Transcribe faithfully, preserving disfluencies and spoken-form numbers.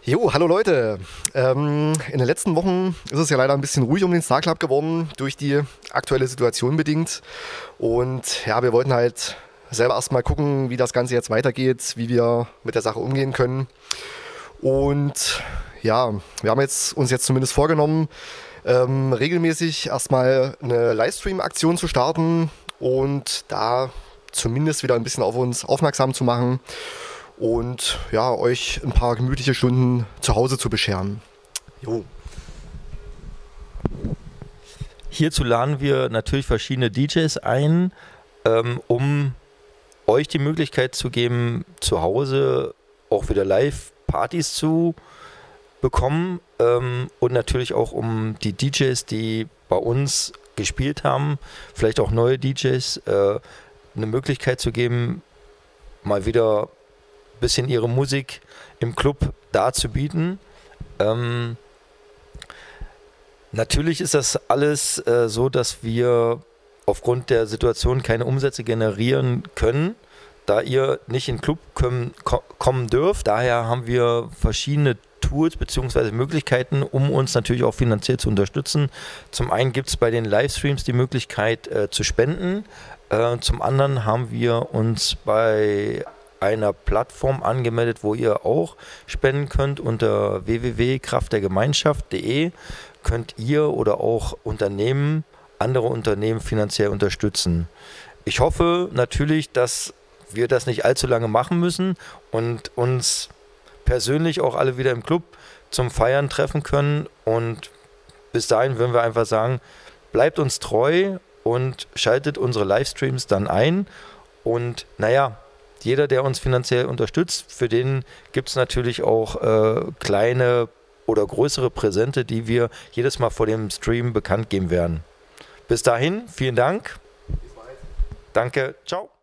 Jo, hallo Leute. Ähm, in den letzten Wochen ist es ja leider ein bisschen ruhig um den Star Club geworden, durch die aktuelle Situation bedingt. Und ja, wir wollten halt selber erstmal gucken, wie das Ganze jetzt weitergeht, wie wir mit der Sache umgehen können. Und ja, wir haben jetzt, uns jetzt zumindest vorgenommen, ähm, regelmäßig erstmal eine Livestream-Aktion zu starten und da zumindest wieder ein bisschen auf uns aufmerksam zu machen und ja, euch ein paar gemütliche Stunden zu Hause zu bescheren. Jo. Hierzu laden wir natürlich verschiedene D Js ein, ähm, um euch die Möglichkeit zu geben, zu Hause auch wieder Live-Partys zu bekommen ähm, und natürlich auch um die D Js, die bei uns gespielt haben, vielleicht auch neue D Js, äh, eine Möglichkeit zu geben, mal wieder ein bisschen ihre Musik im Club darzubieten. Ähm, natürlich ist das alles äh, so, dass wir aufgrund der Situation keine Umsätze generieren können, da ihr nicht in den Club kommen, kommen dürft. Daher haben wir verschiedene Tools bzw. Möglichkeiten, um uns natürlich auch finanziell zu unterstützen. Zum einen gibt es bei den Livestreams die Möglichkeit äh, zu spenden. Äh, zum anderen haben wir uns bei einer Plattform angemeldet, wo ihr auch spenden könnt. Unter w w w punkt kraft der gemeinschaft punkt de könnt ihr oder auch Unternehmen, andere Unternehmen finanziell unterstützen. Ich hoffe natürlich, dass wir das nicht allzu lange machen müssen und uns persönlich auch alle wieder im Club zum Feiern treffen können. Und bis dahin würden wir einfach sagen, bleibt uns treu und schaltet unsere Livestreams dann ein. Und naja, jeder, der uns finanziell unterstützt, für den gibt es natürlich auch äh, kleine oder größere Präsente, die wir jedes Mal vor dem Stream bekannt geben werden. Bis dahin, vielen Dank. Danke, ciao.